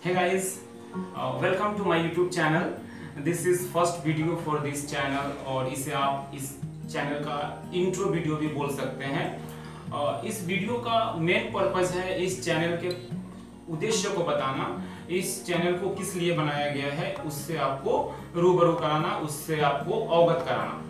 Hey guys, welcome to my YouTube channel. This is first video for this channel और इसे आप इस channel का इंट्रो वीडियो भी बोल सकते हैं। इस वीडियो का मेन पर्पस है इस चैनल के उद्देश्य को बताना, इस चैनल को किस लिए बनाया गया है उससे आपको रूबरू कराना, उससे आपको अवगत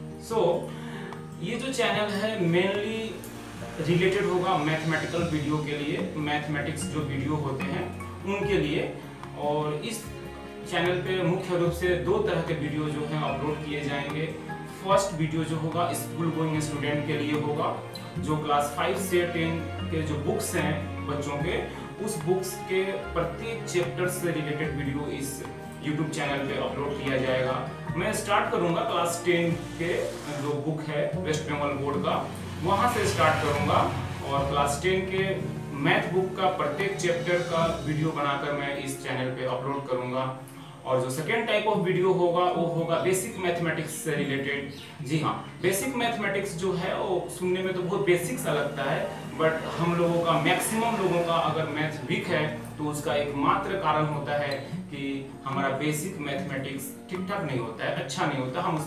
कराना। ये जो चैनल है मेनली रिलेटेड होगा मैथमेटिकल वीडियो के लिए, मैथमेटिक्स जो वीडियो होते हैं उनके लिए। और इस चैनल पे मुख्य रूप से दो तरह के वीडियो जो हैं अपलोड किए जाएंगे। फर्स्ट वीडियो जो होगा स्कूल गोइंग स्टूडेंट के लिए होगा, जो क्लास 5 से 10 के जो बुक्स हैं बच्चों के, उस बुक्स के प्रत्येक चैप्टर से रिलेटेड वीडियो इस YouTube चैनल पे अपलोड किया जाएगा। मैं स्टार्ट करूंगा क्लास 10 के जो बुक है वेस्ट बंगाल बोर्ड का, वहां से स्टार्ट करूंगा और क्लास 10 के मैथ बुक का प्रत्येक चैप्टर का वीडियो बनाकर मैं इस चैनल पे अपलोड करूंगा। और जो सेकेंड टाइप ऑफ वीडियो होगा वो होगा बेसिक मैथमेटिक्स से रिलेटेड। जी हाँ, बेसिक मैथमेटिक्स जो है वो सुनने में तो बहुत बेसिक सा लगता है, बट हम लोगों का, मैक्सिमम लोगों का अगर मैथ वीक है तो उसका एकमात्र कारण होता है कि हमारा बेसिक मैथमेटिक्स ठीक ठाक नहीं होता है, अच्छा नहीं होता, हम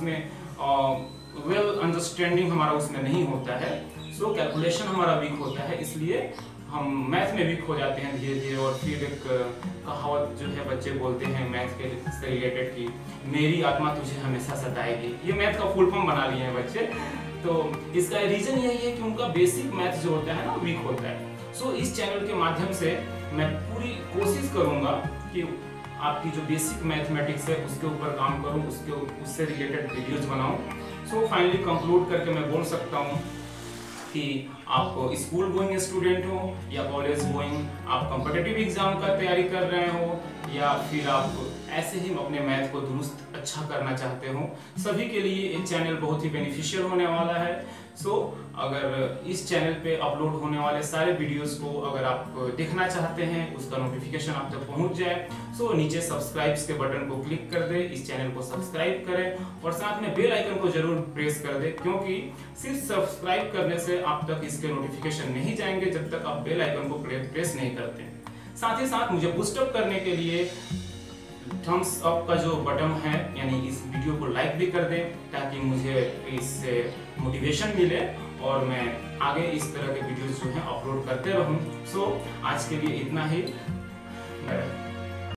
उसमें वेल अंडरस्टैंडिंग हमारा उसमें नहीं होता है। सो कैलकुलेशन हमारा वीक होता है, इसलिए हम मैथ में वीक हो जाते हैं धीरे धीरे। और फिर एक कहावत जो है बच्चे बोलते हैं मैथ के से रिलेटेड की, मेरी आत्मा तुझे हमेशा सताएगी। ये मैथ का फुल फॉर्म बना लिए हैं बच्चे। तो इसका रीजन यही है कि उनका बेसिक मैथ जो होता है ना वीक होता है। सो इस चैनल के माध्यम से मैं पूरी कोशिश करूंगा कि आपकी जो बेसिक मैथमेटिक्स है उसके ऊपर काम करूं, उससे रिलेटेड वीडियोज बनाऊं। सो फाइनली कंक्लूड करके मैं बोल सकता हूं कि आप स्कूल गोइंग स्टूडेंट हो या कॉलेज गोइंग, आप कॉम्पिटिटिव एग्जाम का तैयारी कर रहे हो या फिर आप ऐसे ही अपने मैथ को दुरुस्त अच्छा करना चाहते हो, सभी के लिए ये चैनल बहुत ही बेनिफिशियल होने वाला है। सो अगर इस चैनल पे अपलोड होने वाले सारे वीडियोस को अगर आप देखना चाहते हैं, उसका नोटिफिकेशन आप तक पहुंच जाए, सो नीचे सब्सक्राइब के बटन को क्लिक कर दे, इस चैनल को सब्सक्राइब करें और साथ में बेल आइकन को जरूर प्रेस कर दे, क्योंकि सिर्फ सब्सक्राइब करने से आप तक इसके नोटिफिकेशन नहीं जाएंगे जब तक आप बेल आइकन को प्रेस नहीं करते। साथ ही साथ मुझे बूस्टअप करने के लिए थम्स अप का जो बटन है, यानी इस वीडियो को लाइक भी कर दें ताकि मुझे इससे मोटिवेशन मिले और मैं आगे इस तरह के वीडियोस जो हैं अपलोड करते रहूं। सो आज के लिए इतना ही।